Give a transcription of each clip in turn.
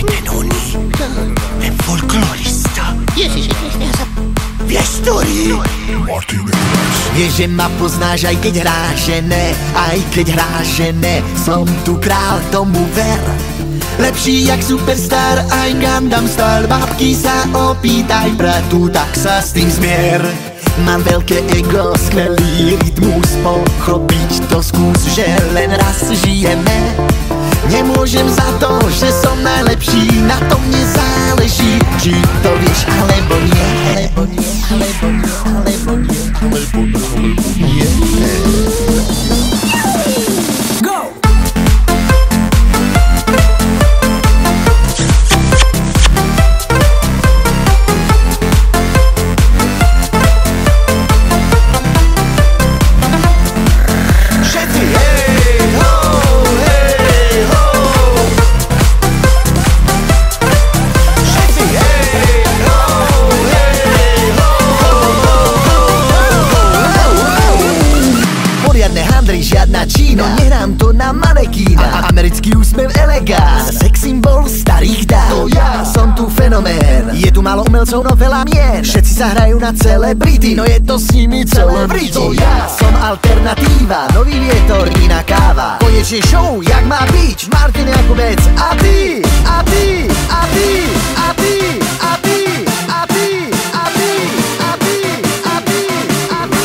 ten oný, ten folklorista. Ježiši Kriste, ja sa... Vieš, ktorý? Vieš, že ma poznáš, aj keď hráš, že ne, aj keď hráš, že ne. Som tu král, tomu ver. Lepší jak superstar, aj Gundam Style. Babky sa opýtaj bratu, tak sa s tým zmier. Mám veľké ego, skvelý rytmus, pochopiť to skús, že len raz žijeme. Nemôžem za to, že som najlepší, na tom nezáleží, či to vieš, alebo nie, alebo nie, alebo nie, alebo nie, alebo nie, Go! Žiadna Čína, no nehrám to na manekína. Americký úsmev elegán, sex symbol starých dám. To ja som tu fenomén, je tu málo umelcov, no veľa mien. Všetci sa hrajú na celebrity, no je to s nimi celé v riti. Ja som alternatíva, nový vietor, iná káva. Konečne show, jak má byť, Martin Jakubec. A ty, a ty, a ty, a ty, a ty, a ty, a ty, a ty, a ty, a ty.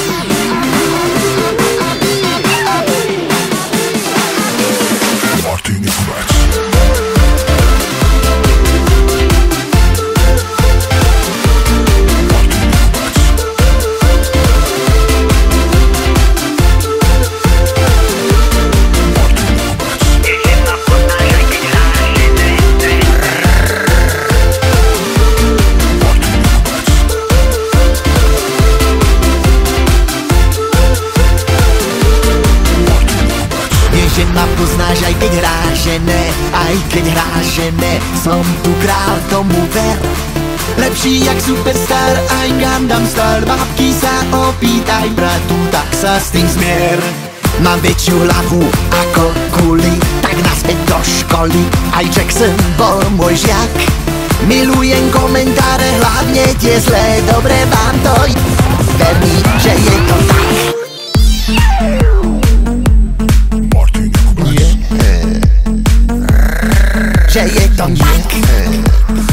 Že ma poznáš, aj keď hráš, že ne, aj keď hráš, že ne. Som tu král, tomu ver. Lepší jak superstar, aj Gundam Style. Babky sa opýtaj bratu, tak sa s tým zmier. Mám väčšiu hlavu ako kuli, tak naspäť do školy. Aj Jackson bol môj žiak. Milujem komentáre, hlavne tie zlé. Dobre vám to ver mi, že je to tak. Že je to tak.